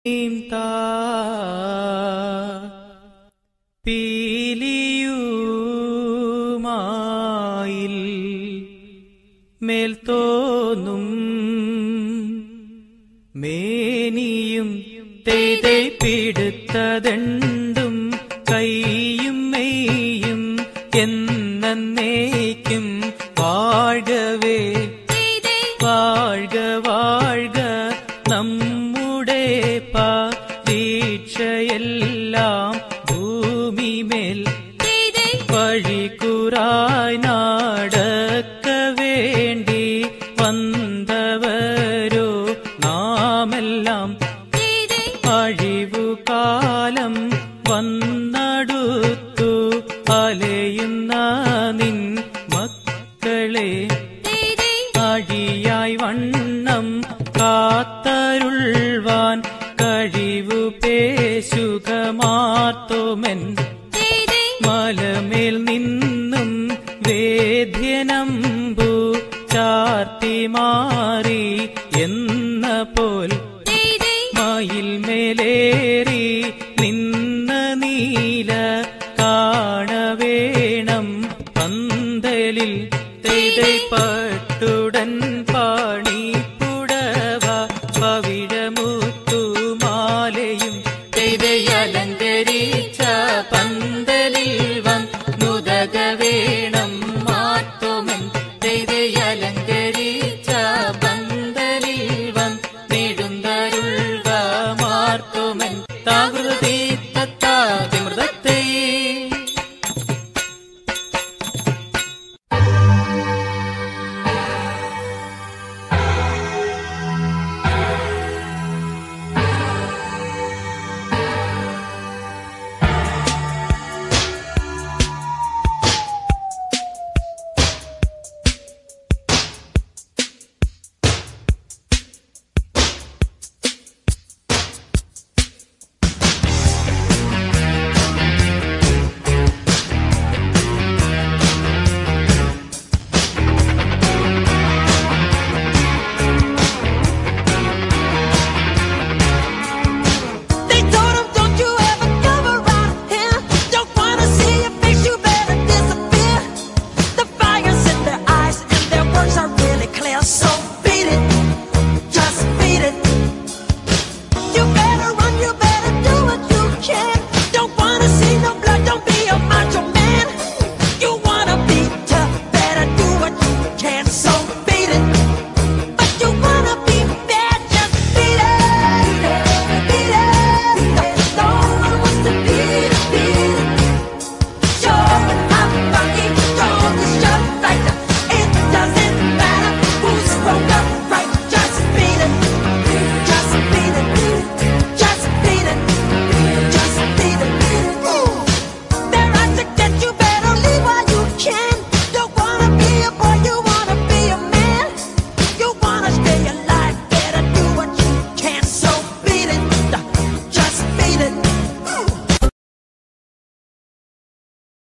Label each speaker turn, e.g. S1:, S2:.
S1: പീലിയുമായിൽ മേൽത്തോന്നും മേനിയും തേതേ പിടുത്തതെണ്ടും കൈയും മെയ്യും എന്നേക്കും വാഴവേ വാഴ്ക വാഴ്ക നമ്മുടെ പരീക്ഷയെല്ലാം ഭൂമിമേൽ വഴികുറായി നടക്ക വേണ്ടി വന്നവരോ നാമെല്ലാം അഴിവുകാലം വന്നടുത്തു അലയുന്ന നിൻ മക്കളെ അഴിയായി വണ്ണം കാത്തരുൾവാൻ കഴിവു പേശുക മാർത്തോമൻ മലമേൽ നിന്നും വേദ്യനമ്പു ചാർത്തി മാറി എന്ന പോൽ മയിൽ മേലേറി നിന്ന നീല കാണവേണം പന്തലിൽ തേതൈ പട്ടുടൻ പാണിപ്പുടവ പവിഴമുത്തുമാലയും തേതയലങ്കരിച്ച പന്തലിൽ വന്നുദക വേണം മാർത്തോമൻ തേതയലങ്കരിച്ച പന്തലിൽ വന്നിടുന്തരുൾക മാർത്തോമൻ.